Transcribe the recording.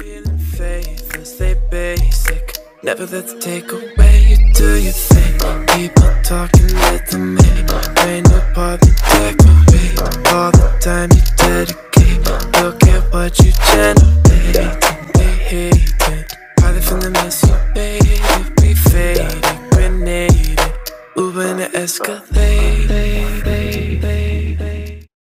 feeling faithless, they basic. Never let the take away you do your thing. People talking, let them make. Ain't no part to decorate. All the time you dedicate. Look at what you generate. They hating. Probably from the mess you made. We faded, grenaded. Uber in the Escalade.